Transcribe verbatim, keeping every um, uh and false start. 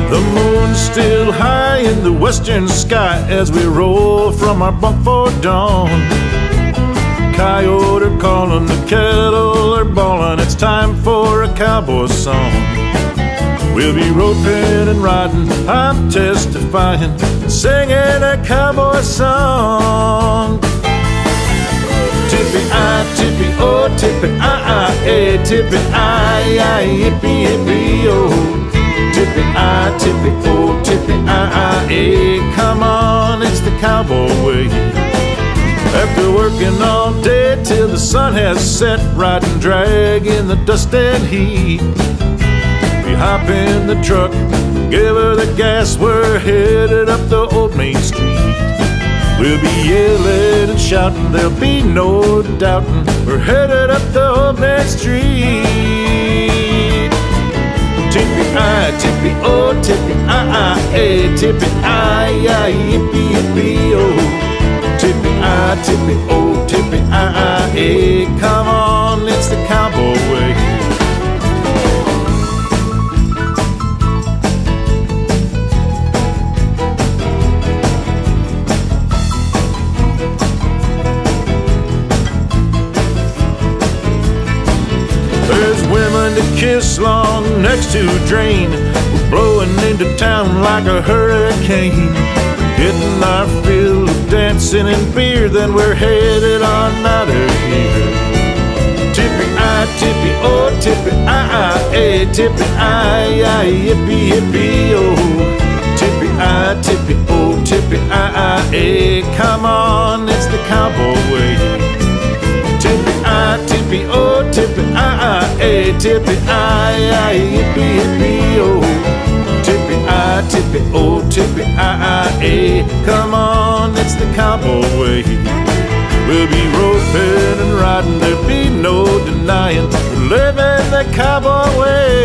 The moon's still high in the western sky as we roll from our bunk for dawn. Coyote are calling, the cattle are bawling, it's time for a cowboy song. We'll be roping and riding, I'm testifying, singing a cowboy song. Tippy-I, tippy-oh, tippy-I-I-eh, tippy-I-I, yippee-yippee-oh. Tippy-I, tippy-oh, tippy-I-I-eh, come on, it's the cowboy way. After working all day till the sun has set, riding drag in the dust and heat, we hop in the truck, give her the gas, we're headed up the old main street. We'll be yelling and shouting, there'll be no doubting, we're headed up the old main street. Tippy-I, tippy-oh, tippy-I-I-eh, tippy-I-I, yippee-yippee-oh. Tippy-I, tippy-oh, tippy-I-I-eh, come on, it's the cowboy way. There's women to kiss long next to a drain, we're blowing into town like a hurricane. Getting our fill of dancing and beer, then we're headed on out of here. Tippy-I, tippy-oh, tippy-I-I-eh, tippy-I-I, yippee-yippee-oh. Tippy-I, tippy-oh, tippy-I-I-eh, come on, it's the cowboy way. Tippy-I, tippy-oh, tippy-I-I-eh, tippy-I-I, yippee-yippee-oh. Tippy-I, tippy-oh, tippy-I-I-eh, come on, it's the cowboy way. We'll be roping and riding, there'll be no denying, we're living the cowboy way.